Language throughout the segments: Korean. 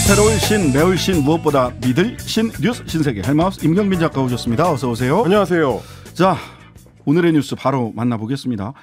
새로운 신, 매울 신, 무엇보다 믿을 신, 뉴스 신세계 헬마우스 임경빈 작가 오셨습니다. 어서 오세요. 안녕하세요. 자, 오늘의 뉴스 바로 만나보겠습니다.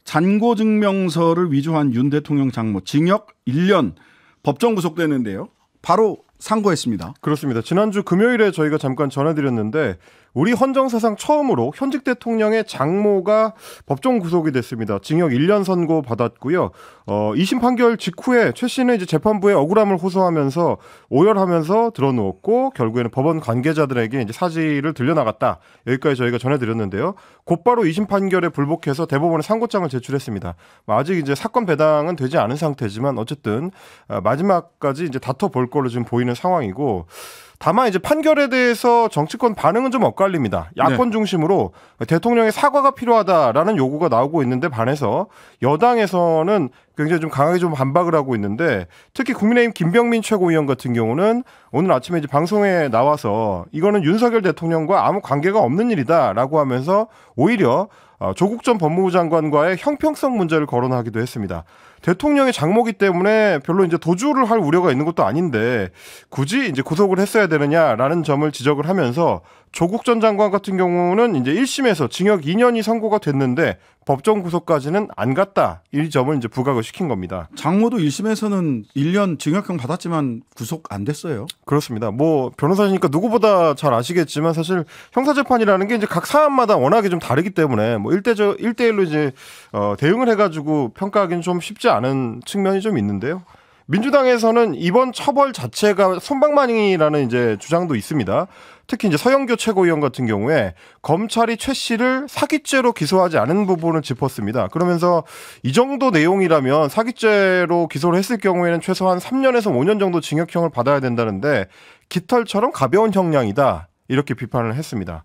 잔고증명서를 위조한 윤 대통령 장모 징역 1년 법정 구속됐는데요. 바로 상고했습니다. 그렇습니다. 지난주 금요일에 저희가 잠깐 전해드렸는데 우리 헌정사상 처음으로 현직 대통령의 장모가 법정 구속이 됐습니다. 징역 1년 선고받았고요. 2심 판결 직후에 최 씨는 이제 재판부에 억울함을 호소하면서 오열하면서 들어누웠고 결국에는 법원 관계자들에게 이제 사실을 들려나갔다. 여기까지 저희가 전해드렸는데요. 곧바로 2심 판결에 불복해서 대법원에 상고장을 제출했습니다. 아직 이제 사건 배당은 되지 않은 상태지만 어쨌든 마지막까지 이제 다퉈볼 걸로 지금 보이는 상황이고. 다만 이제 판결에 대해서 정치권 반응은 좀 엇갈립니다. 야권 중심으로 대통령의 사과가 필요하다라는 요구가 나오고 있는데 반해서 여당에서는 굉장히 좀 강하게 좀 반박을 하고 있는데 특히 국민의힘 김병민 최고위원 같은 경우는 오늘 아침에 이제 방송에 나와서 이거는 윤석열 대통령과 아무 관계가 없는 일이다라고 하면서 오히려 조국 전 법무부 장관과의 형평성 문제를 거론하기도 했습니다. 대통령의 장모기 때문에 별로 이제 도주를 할 우려가 있는 것도 아닌데 굳이 이제 구속을 했어야 되느냐라는 점을 지적을 하면서 조국 전 장관 같은 경우는 이제 1심에서 징역 2년이 선고가 됐는데 법정 구속까지는 안 갔다. 이 점을 이제 부각을 시킨 겁니다. 장모도 1심에서는 1년 징역형 받았지만 구속 안 됐어요. 그렇습니다. 뭐 변호사시니까 누구보다 잘 아시겠지만 사실 형사재판이라는 게 이제 각 사안마다 워낙에 좀 다르기 때문에 뭐 1대1로 이제 대응을 해가지고 평가하기는 좀 쉽지 않은 측면이 좀 있는데요. 민주당에서는 이번 처벌 자체가 솜방망이라는 이제 주장도 있습니다. 특히 이제 서영교 최고위원 같은 경우에 검찰이 최 씨를 사기죄로 기소하지 않은 부분을 짚었습니다. 그러면서 이 정도 내용이라면 사기죄로 기소를 했을 경우에는 최소한 3년에서 5년 정도 징역형을 받아야 된다는데 깃털처럼 가벼운 형량이다. 이렇게 비판을 했습니다.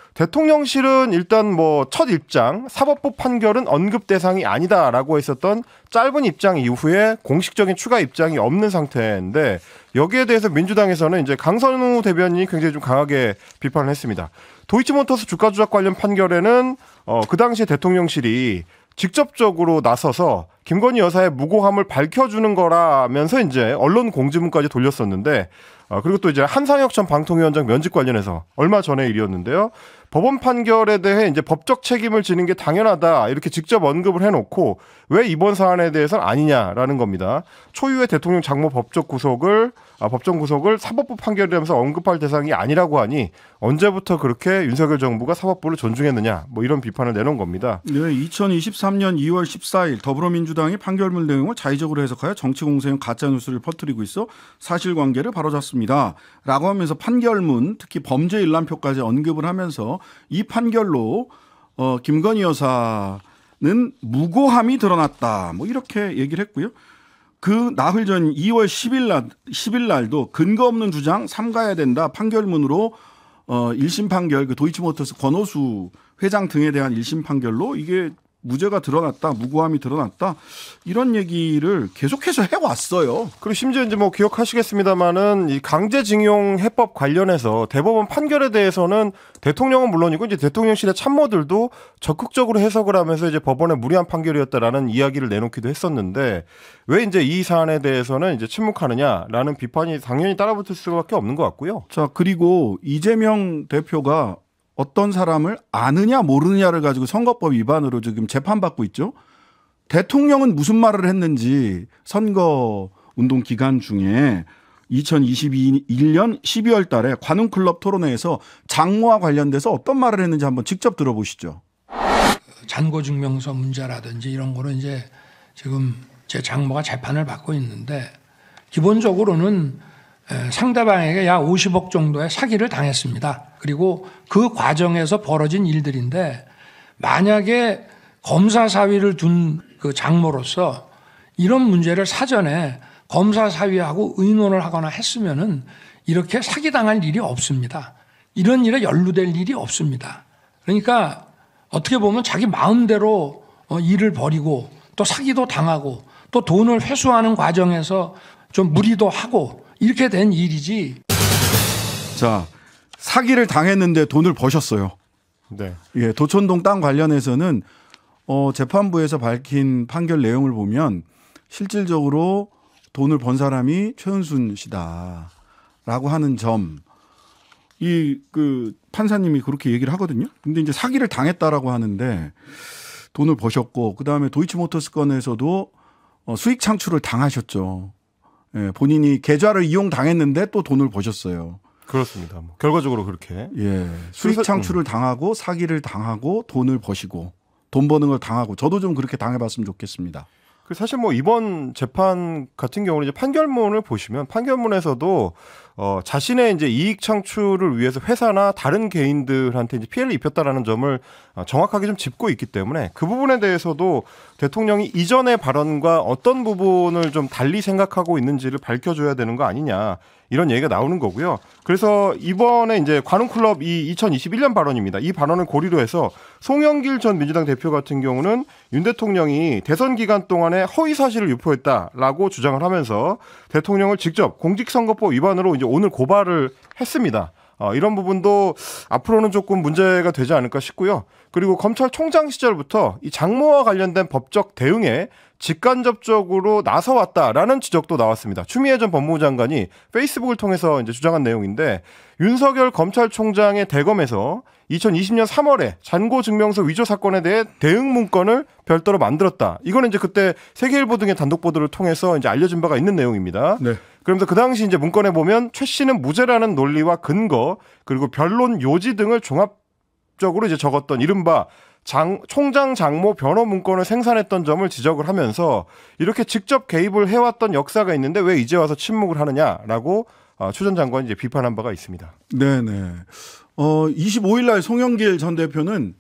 대통령실은 일단 뭐 첫 입장, 사법부 판결은 언급 대상이 아니다라고 했었던 짧은 입장 이후에 공식적인 추가 입장이 없는 상태인데 여기에 대해서 민주당에서는 이제 강선우 대변인이 굉장히 좀 강하게 비판을 했습니다. 도이치모터스 주가 조작 관련 판결에는 그 당시에 대통령실이 직접적으로 나서서 김건희 여사의 무고함을 밝혀주는 거라면서 이제 언론 공지문까지 돌렸었는데 그리고 또 이제 한상혁 전 방통위원장 면직 관련해서 얼마 전의 일이었는데요. 법원 판결에 대해 이제 법적 책임을 지는 게 당연하다 이렇게 직접 언급을 해놓고 왜 이번 사안에 대해서는 아니냐라는 겁니다. 초유의 대통령 장모 법정 구속을 사법부 판결이라면서 언급할 대상이 아니라고 하니 언제부터 그렇게 윤석열 정부가 사법부를 존중했느냐 뭐 이런 비판을 내놓은 겁니다. 네, 2023년 2월 14일 더불어민주당이 판결문 내용을 자의적으로 해석하여 정치 공세형 가짜뉴스를 퍼뜨리고 있어 사실관계를 바로잡습니다. 라고 하면서 판결문 특히 범죄 일람표까지 언급을 하면서 이 판결로 김건희 여사는 무고함이 드러났다. 뭐 이렇게 얘기를 했고요. 그 나흘 전 2월 10일 날도 근거 없는 주장 삼가해야 된다. 판결문으로 1심 판결 그 도이치모터스 권오수 회장 등에 대한 1심 판결로 이게 무죄가 드러났다, 무고함이 드러났다 이런 얘기를 계속해서 해왔어요. 그리고 심지어 이제 뭐 기억하시겠습니다만은 이 강제징용 해법 관련해서 대법원 판결에 대해서는 대통령은 물론이고 이제 대통령실의 참모들도 적극적으로 해석을 하면서 이제 법원의 무리한 판결이었다라는 이야기를 내놓기도 했었는데 왜 이제 이 사안에 대해서는 이제 침묵하느냐라는 비판이 당연히 따라붙을 수밖에 없는 것 같고요. 자, 그리고 이재명 대표가 어떤 사람을 아느냐 모르느냐를 가지고 선거법 위반으로 지금 재판받고 있죠. 대통령은 무슨 말을 했는지 선거 운동 기간 중에 2021년 12월 달에 관훈클럽 토론회에서 장모와 관련돼서 어떤 말을 했는지 한번 직접 들어보시죠. 잔고증명서 문제라든지 이런 거는 이제 지금 제 장모가 재판을 받고 있는데 기본적으로는 상대방에게 약 50억 정도의 사기를 당했습니다. 그리고 그 과정에서 벌어진 일들인데 만약에 검사 사위를 둔 그 장모로서 이런 문제를 사전에 검사 사위하고 의논을 하거나 했으면은 이렇게 사기당할 일이 없습니다. 이런 일에 연루될 일이 없습니다. 그러니까 어떻게 보면 자기 마음대로 일을 벌이고 또 사기도 당하고 또 돈을 회수하는 과정에서 좀 무리도 하고 이렇게 된 일이지. 자, 사기를 당했는데 돈을 버셨어요. 네. 예, 도촌동 땅 관련해서는 재판부에서 밝힌 판결 내용을 보면 실질적으로 돈을 번 사람이 최은순 씨다라고 하는 점, 그 판사님이 그렇게 얘기를 하거든요. 근데 이제 사기를 당했다라고 하는데 돈을 버셨고, 그 다음에 도이치모터스 건에서도 수익 창출을 당하셨죠. 예, 본인이 계좌를 이용 당했는데 또 돈을 버셨어요. 그렇습니다. 뭐 결과적으로 그렇게. 예, 수익 창출을 당하고 사기를 당하고 돈을 버시고 돈 버는 걸 당하고, 저도 좀 그렇게 당해봤으면 좋겠습니다. 그 사실 뭐 이번 재판 같은 경우는 이제 판결문을 보시면 판결문에서도 자신의 이제 이익 창출을 위해서 회사나 다른 개인들한테 이제 피해를 입혔다라는 점을 정확하게 좀 짚고 있기 때문에 그 부분에 대해서도 대통령이 이전의 발언과 어떤 부분을 좀 달리 생각하고 있는지를 밝혀줘야 되는 거 아니냐, 이런 얘기가 나오는 거고요. 그래서 이번에 이제 관훈클럽 이 2021년 발언입니다. 이 발언을 고리로 해서 송영길 전 민주당 대표 같은 경우는 윤 대통령이 대선 기간 동안에 허위 사실을 유포했다라고 주장을 하면서 대통령을 직접 공직선거법 위반으로 이제 오늘 고발을 했습니다. 이런 부분도 앞으로는 조금 문제가 되지 않을까 싶고요. 그리고 검찰총장 시절부터 이 장모와 관련된 법적 대응에 직간접적으로 나서왔다라는 지적도 나왔습니다. 추미애 전 법무부 장관이 페이스북을 통해서 이제 주장한 내용인데, 윤석열 검찰총장의 대검에서 2020년 3월에 잔고증명서 위조 사건에 대해 대응 문건을 별도로 만들었다. 이거는 이제 그때 세계일보 등의 단독 보도를 통해서 이제 알려진 바가 있는 내용입니다. 네. 그러면서 그 당시 이제 문건에 보면 최 씨는 무죄라는 논리와 근거, 그리고 변론 요지 등을 종합적으로 이제 적었던 이른바 총장 장모 변호 문건을 생산했던 점을 지적을 하면서 이렇게 직접 개입을 해왔던 역사가 있는데 왜 이제 와서 침묵을 하느냐라고 추 전 장관이 이제 비판한 바가 있습니다. 네네. 25일 날 송영길 전 대표는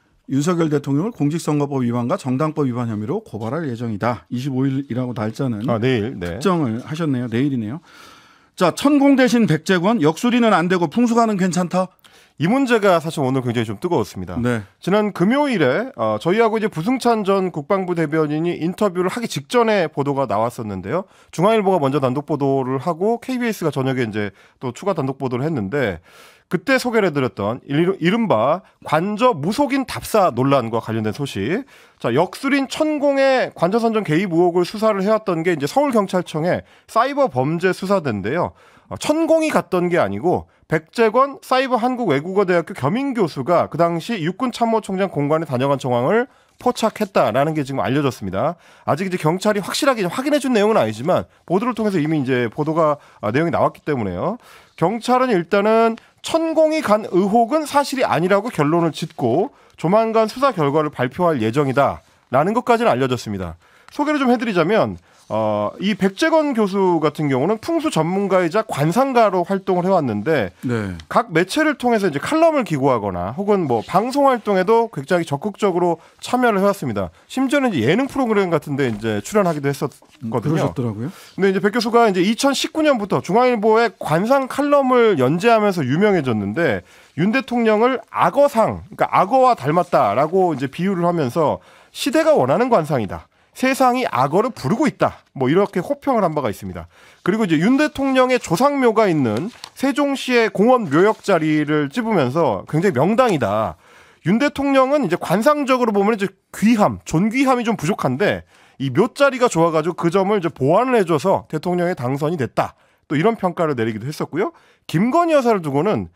윤석열 대통령을 공직선거법 위반과 정당법 위반 혐의로 고발할 예정이다. 25일이라고 날짜는 내일. 네. 특정을 하셨네요. 내일이네요. 자, 천공 대신 백제권, 역술이는 안 되고 풍수가는 괜찮다. 이 문제가 사실 오늘 굉장히 좀 뜨거웠습니다. 네. 지난 금요일에 저희하고 이제 부승찬 전 국방부 대변인이 인터뷰를 하기 직전에 보도가 나왔었는데요. 중앙일보가 먼저 단독 보도를 하고 KBS가 저녁에 이제 또 추가 단독 보도를 했는데, 그때 소개를 해드렸던 이른바 관저 무속인 답사 논란과 관련된 소식. 자, 역술인 천공의 관저 선정 개입 의혹을 수사를 해왔던 게 이제 서울경찰청의 사이버 범죄 수사대인데요. 천공이 갔던 게 아니고 백재권 사이버 한국외국어대학교 겸임 교수가 그 당시 육군참모총장 공관에 다녀간 정황을 포착했다라는 게 지금 알려졌습니다. 아직 이제 경찰이 확실하게 확인해준 내용은 아니지만 보도를 통해서 이미 이제 보도가 내용이 나왔기 때문에요. 경찰은 일단은 천공이 간 의혹은 사실이 아니라고 결론을 짓고 조만간 수사 결과를 발표할 예정이다라는 것까지는 알려졌습니다. 소개를 좀 해드리자면 이 백재건 교수 같은 경우는 풍수 전문가이자 관상가로 활동을 해왔는데, 네. 각 매체를 통해서 이제 칼럼을 기고하거나 혹은 뭐 방송 활동에도 굉장히 적극적으로 참여를 해왔습니다. 심지어는 이제 예능 프로그램 같은데 이제 출연하기도 했었거든요. 그러셨더라고요. 근데 이제 백 교수가 이제 2019년부터 중앙일보의 관상 칼럼을 연재하면서 유명해졌는데, 윤 대통령을 악어상, 그러니까 악어와 닮았다라고 이제 비유를 하면서 시대가 원하는 관상이다. 세상이 악어를 부르고 있다. 뭐 이렇게 호평을 한 바가 있습니다. 그리고 이제 윤 대통령의 조상묘가 있는 세종시의 공원 묘역 자리를 찝으면서 굉장히 명당이다. 윤 대통령은 이제 관상적으로 보면 이제 귀함, 존귀함이 좀 부족한데 이 묘자리가 좋아가지고 그 점을 이제 보완을 해줘서 대통령의 당선이 됐다. 또 이런 평가를 내리기도 했었고요. 김건희 여사를 두고는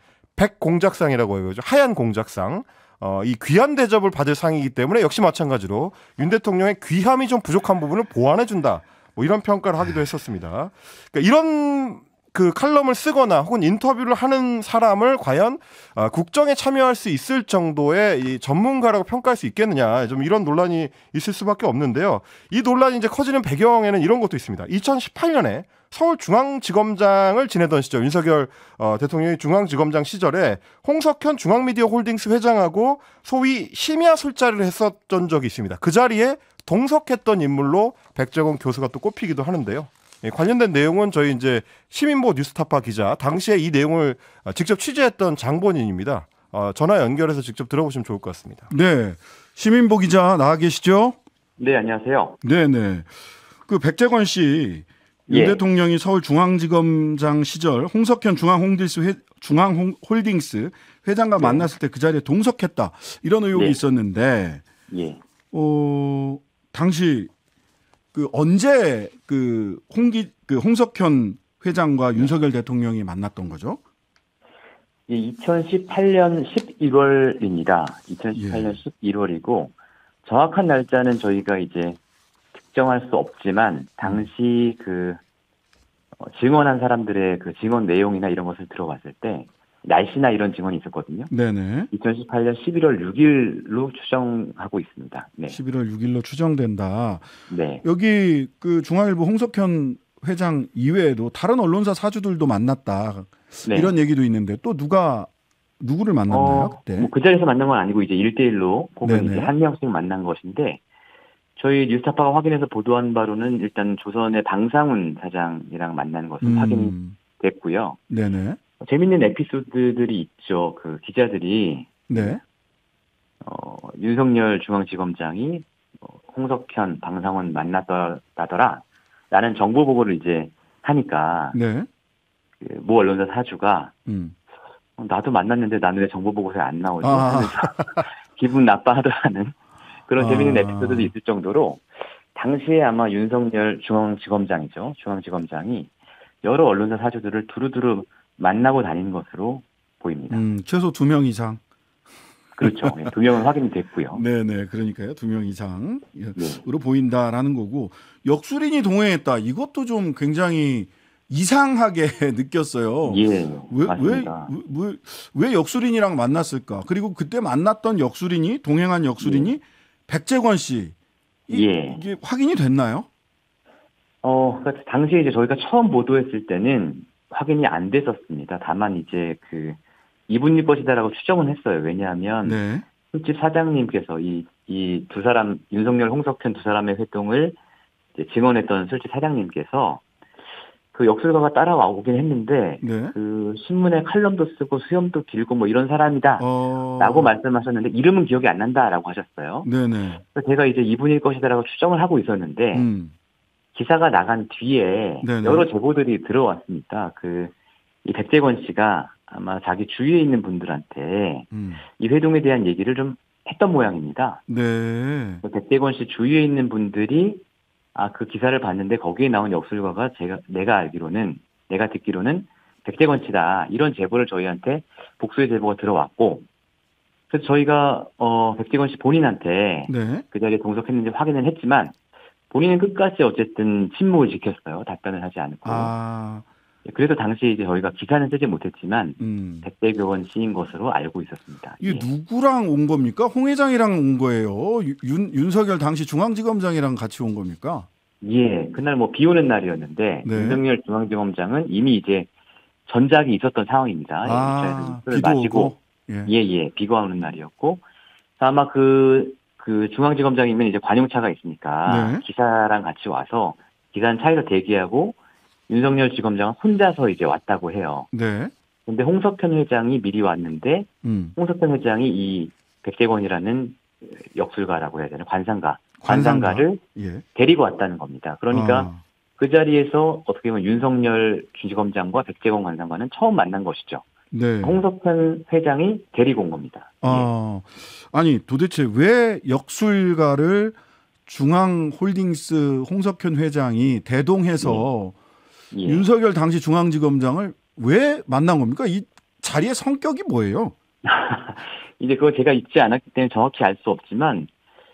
백공작상이라고 해요. 하얀 공작상. 이 귀한 대접을 받을 상이기 때문에 역시 마찬가지로 윤 대통령의 귀함이 좀 부족한 부분을 보완해준다. 뭐 이런 평가를 하기도 했었습니다. 그러니까 이런 그 칼럼을 쓰거나 혹은 인터뷰를 하는 사람을 과연 국정에 참여할 수 있을 정도의 이 전문가라고 평가할 수 있겠느냐, 좀 이런 논란이 있을 수밖에 없는데요. 이 논란이 이제 커지는 배경에는 이런 것도 있습니다. 2018년에 서울중앙지검장을 지내던 시절, 윤석열 대통령이 중앙지검장 시절에 홍석현 중앙미디어홀딩스 회장하고 소위 심야 술자리를 했었던 적이 있습니다. 그 자리에 동석했던 인물로 백재건 교수가 또 꼽히기도 하는데요. 관련된 내용은 저희 이제 시민보 뉴스타파 기자, 당시에 이 내용을 직접 취재했던 장본인입니다. 전화 연결해서 직접 들어보시면 좋을 것 같습니다. 네. 시민보 기자 나와 계시죠? 네, 안녕하세요. 네네. 그 백재권 씨, 윤 대통령이 서울중앙지검장 시절 홍석현 중앙홀딩스 회장과 만났을 때 그 자리에 동석했다. 이런 의혹이 있었는데, 예. 당시 그 언제 그 홍석현 회장과 윤석열 대통령이 만났던 거죠? 예, 2018년 11월입니다. 2018년 11월이고 정확한 날짜는 저희가 이제 특정할 수 없지만 당시 그 증언한 사람들의 그 증언 내용이나 이런 것을 들어봤을 때 날씨나 이런 증언이 있었거든요. 네네. 2018년 11월 6일로 추정하고 있습니다. 네. 11월 6일로 추정된다. 네. 여기 그 중앙일보 홍석현 회장 이외에도 다른 언론사 사주들도 만났다. 네. 이런 얘기도 있는데 또 누구를 만났나요 그때? 뭐 그 자리에서 만난 건 아니고 이제 1대1로 혹은 네네. 이제 한 명씩 만난 것인데 저희 뉴스타파가 확인해서 보도한 바로는 일단 조선의 방상훈 사장이랑 만난 것은 확인이 됐고요. 네네. 재밌는 에피소드들이 있죠. 그 기자들이 네. 윤석열 중앙지검장이 홍석현, 방상훈 만났다더라 라는 정보 보고를 이제 하니까 네. 그 모 언론사 사주가 나도 만났는데 나는 왜 정보 보고서에 안 나오지? 하면서 기분 나빠하더라는 그런 재밌는 에피소드도 있을 정도로 당시에 아마 윤석열 중앙지검장이 여러 언론사 사주들을 두루두루 만나고 다니는 것으로 보입니다. 최소 2명 이상. 그렇죠. 2명은 확인이 됐고요. 네네. 그러니까요. 2명 이상으로 네. 보인다라는 거고 역술인이 동행했다. 이것도 좀 굉장히 이상하게 느꼈어요. 예, 맞습니다. 왜 역술인이랑 만났을까? 그리고 그때 만났던 동행한 역술인이 백재권 씨. 이게 확인이 됐나요? 그러니까 당시에 이제 저희가 처음 보도했을 때는 확인이 안 됐었습니다. 다만 이제 그 이분일 것이다라고 추정은 했어요. 왜냐하면 네. 술집 사장님께서 이 두 사람 윤석열, 홍석현 두 사람의 회동을 이제 증언했던 술집 사장님께서 그 역술가가 따라오긴 했는데 네. 그 신문에 칼럼도 쓰고 수염도 길고 뭐 이런 사람이다라고 말씀하셨는데 이름은 기억이 안 난다라고 하셨어요. 네네. 그래서 제가 이제 이분일 것이다라고 추정을 하고 있었는데 기사가 나간 뒤에 네네. 여러 제보들이 들어왔습니다. 이 백재권 씨가 아마 자기 주위에 있는 분들한테 이 회동에 대한 얘기를 좀 했던 모양입니다. 네. 백재권 씨 주위에 있는 분들이 그 기사를 봤는데 거기에 나온 역술가가 내가 듣기로는 백재권 씨다. 이런 제보를 저희한테 복수의 제보가 들어왔고 그래서 저희가 백재권 씨 본인한테 네. 그 자리에 동석했는지 확인을 했지만 본인은 끝까지 어쨌든 침묵을 지켰어요. 답변을 하지 않고. 그래서 당시에 이제 저희가 기사는 쓰지 못했지만 백재권 씨인 것으로 알고 있었습니다. 이게 누구랑 온 겁니까? 홍 회장이랑 온 거예요? 윤석열 당시 중앙지검장이랑 같이 온 겁니까? 예, 그날 뭐 비 오는 날이었는데 네. 윤석열 중앙지검장은 이미 이제 전작이 있었던 상황입니다. 비도 마시고 오고? 예, 비가 오는 날이었고 아마 그 중앙지검장이면 이제 관용차가 있으니까 네. 기사랑 같이 와서 기사는 차에서 대기하고 윤석열 지검장은 혼자서 이제 왔다고 해요. 네. 근데 홍석현 회장이 미리 왔는데 홍석현 회장이 이 백재권이라는 역술가라고 해야 되나 관상가를 데리고 왔다는 겁니다. 그러니까 그 자리에서 어떻게 보면 윤석열 지검장과 백재권 관상가는 처음 만난 것이죠. 네. 홍석현 회장이 데리고 온 겁니다. 아니 도대체 왜 역술가를 중앙홀딩스 홍석현 회장이 대동해서 윤석열 당시 중앙지검장을 왜 만난 겁니까? 이 자리의 성격이 뭐예요? 이제 그거 제가 있지 않았기 때문에 정확히 알 수 없지만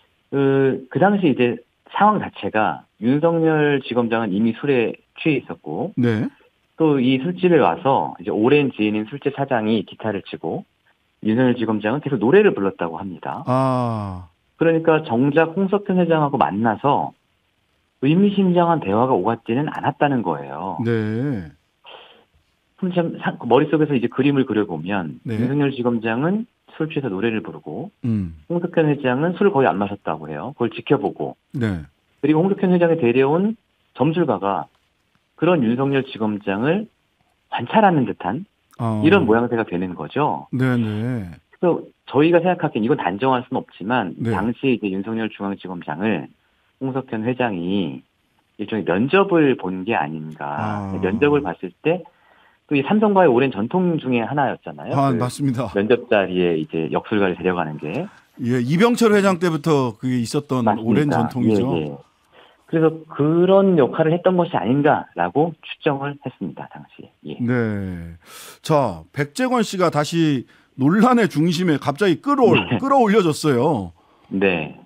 그 당시 이제 상황 자체가 윤석열 지검장은 이미 술에 취해 있었고 네. 또 이 술집에 와서 이제 오랜 지인인 술집 사장이 기타를 치고 윤석열 지검장은 계속 노래를 불렀다고 합니다. 그러니까 정작 홍석현 회장하고 만나서 의미심장한 대화가 오갔지는 않았다는 거예요. 네. 그럼 참 머릿속에서 이제 그림을 그려보면 네. 윤석열 지검장은 술 취해서 노래를 부르고 홍석현 회장은 술을 거의 안 마셨다고 해요. 그걸 지켜보고 네. 그리고 홍석현 회장이 데려온 점술가가 그런 윤석열 지검장을 관찰하는 듯한 이런 모양새가 되는 거죠. 네네. 그래서 저희가 생각하기엔 이건 단정할 수는 없지만 네. 당시 이제 윤석열 중앙지검장을 홍석현 회장이 일종의 면접을 본 게 아닌가. 면접을 봤을 때 또 이 삼성과의 오랜 전통 중에 하나였잖아요. 맞습니다. 면접 자리에 이제 역술가를 데려가는 게. 예, 이병철 회장 때부터 그게 있었던 맞습니다. 오랜 전통이죠. 예. 그래서 그런 역할을 했던 것이 아닌가라고 추정을 했습니다, 당시에. 예. 네. 자, 백재권 씨가 다시 논란의 중심에 갑자기 끌어올려졌어요. 네.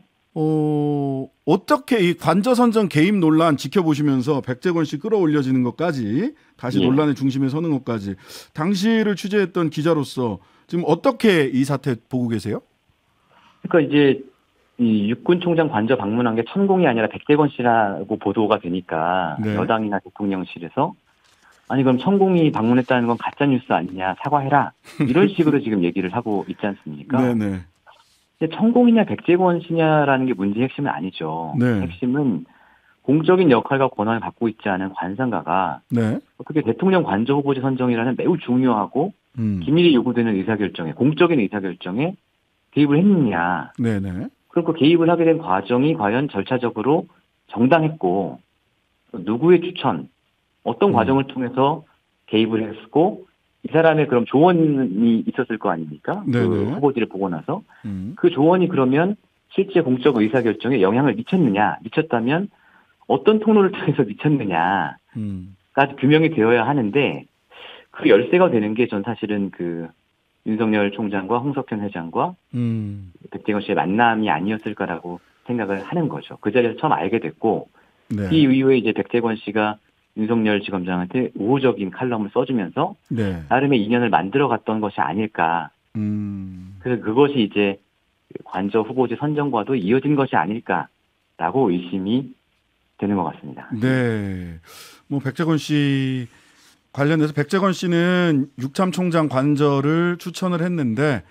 어떻게 이 관저 선정 개입 논란 지켜보시면서 백재권 씨 끌어올려지는 것까지 다시 논란의 중심에 서는 것까지 당시를 취재했던 기자로서 지금 어떻게 이 사태 보고 계세요? 그러니까 이제 이 육군 총장 관저 방문한 게 천공이 아니라 백재권 씨라고 보도가 되니까 네. 여당이나 대통령실에서 아니 그럼 천공이 방문했다는 건 가짜 뉴스 아니냐 사과해라 이런 식으로 지금 얘기를 하고 있지 않습니까? 네네. 천공이냐 백재권 씨냐라는 게 문제의 핵심은 아니죠. 네. 핵심은 공적인 역할과 권한을 갖고 있지 않은 관상가가 네. 어떻게 대통령 관저 후보지 선정이라는 매우 중요하고 기밀이 요구되는 의사결정에 공적인 의사결정에 개입을 했느냐. 네네. 그리고 개입을 하게 된 과정이 과연 절차적으로 정당했고 누구의 추천, 어떤 과정을 통해서 개입을 했고 이 사람의 그럼 조언이 있었을 거 아닙니까? 그 후보지를 보고 나서 그 조언이 그러면 실제 공적 의사결정에 영향을 미쳤다면 어떤 통로를 통해서 미쳤느냐까지 규명이 되어야 하는데 그 열쇠가 되는 게 전 사실은 그 윤석열 총장과 홍석현 회장과 백재권 씨의 만남이 아니었을까라고 생각을 하는 거죠. 그 자리에서 처음 알게 됐고 네. 이 이후에 이제 백재권 씨가 윤석열 지검장한테 우호적인 칼럼을 써주면서 네. 나름의 인연을 만들어갔던 것이 아닐까. 그래서 그것이 이제 관저 후보지 선정과도 이어진 것이 아닐까라고 의심이 되는 것 같습니다. 네. 뭐 백재권 씨 관련해서 백재권 씨는 육참 총장 관저를 추천을 했는데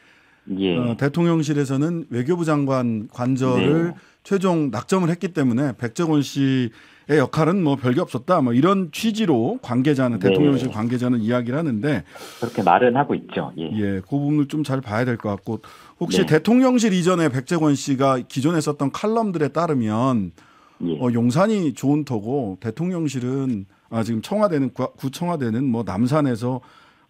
대통령실에서는 외교부 장관 관저를 최종 낙점을 했기 때문에 백재권 씨의 역할은 뭐 별게 없었다. 뭐 이런 취지로 대통령실 관계자는 이야기를 하는데 그렇게 말은 하고 있죠. 그 부분을 좀 잘 봐야 될 것 같고 혹시 대통령실 이전에 백재권 씨가 기존에 썼던 칼럼들에 따르면 용산이 좋은 터고 대통령실은 지금 구청와대는 뭐 남산에서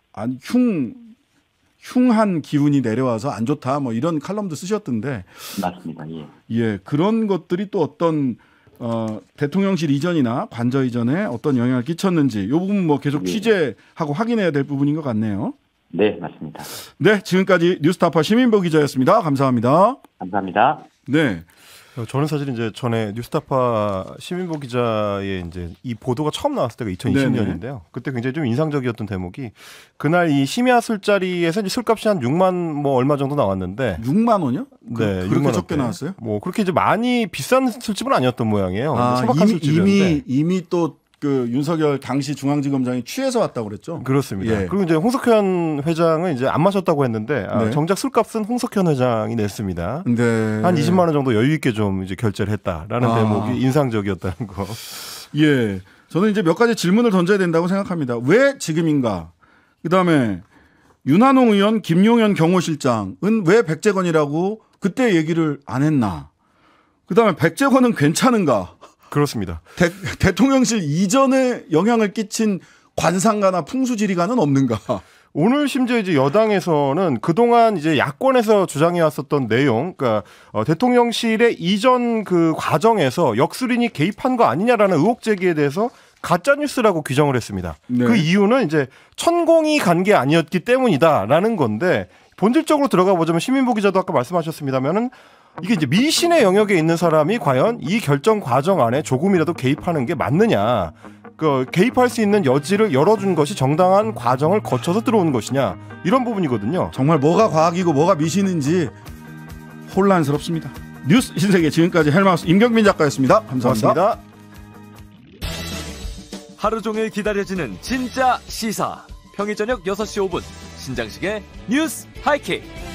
흉한 기운이 내려와서 안 좋다 뭐 이런 칼럼도 쓰셨던데 맞습니다. 그런 것들이 또 어떤 대통령실 이전이나 관저 이전에 어떤 영향을 끼쳤는지 이 부분 뭐 계속 취재하고 확인해야 될 부분인 것 같네요. 네, 맞습니다. 네, 지금까지 뉴스타파 시민보 기자였습니다. 감사합니다. 감사합니다. 네. 저는 사실 이제 전에 뉴스타파 시민보 기자의 이제 이 보도가 처음 나왔을 때가 2020년인데요. 그때 굉장히 좀 인상적이었던 대목이 그날 이 심야 술자리에서 이제 술값이 한 6만 뭐 얼마 정도 나왔는데 6만 원이요? 네, 그렇게 적게 나왔어요? 뭐 그렇게 이제 많이 비싼 술집은 아니었던 모양이에요. 소박한 술집이었는데 이미 또 그 윤석열 당시 중앙지검장이 취해서 왔다고 그랬죠. 그렇습니다. 그리고 이제 홍석현 회장은 이제 안 마셨다고 했는데 정작 술값은 홍석현 회장이 냈습니다. 한 20만 원 정도 여유 있게 좀 이제 결제를 했다라는 대목이 인상적이었다는 거. 저는 이제 몇 가지 질문을 던져야 된다고 생각합니다. 왜 지금인가? 그다음에 윤한홍 의원, 김용현 경호실장은 왜 백재권이라고 그때 얘기를 안 했나? 그다음에 백재권은 괜찮은가? 그렇습니다. 대통령실 이전에 영향을 끼친 관상가나 풍수지리가는 없는가? 오늘 심지어 이제 여당에서는 그동안 이제 야권에서 주장해 왔었던 내용, 그러니까 대통령실의 이전 그 과정에서 역술인이 개입한 거 아니냐라는 의혹 제기에 대해서 가짜 뉴스라고 규정을 했습니다. 그 이유는 이제 천공이 간 게 아니었기 때문이다라는 건데 본질적으로 들어가 보자면 시민보 기자도 아까 말씀하셨습니다면은 이게 이제 미신의 영역에 있는 사람이 과연 이 결정 과정 안에 조금이라도 개입하는 게 맞느냐. 그 개입할 수 있는 여지를 열어준 것이 정당한 과정을 거쳐서 들어오는 것이냐. 이런 부분이거든요. 정말 뭐가 과학이고 뭐가 미신인지 혼란스럽습니다. 뉴스 신세계 지금까지 헬마우스 임경민 작가였습니다. 감사합니다. 하루 종일 기다려지는 진짜 시사. 평일 저녁 6시 5분 신장식의 뉴스 하이킥.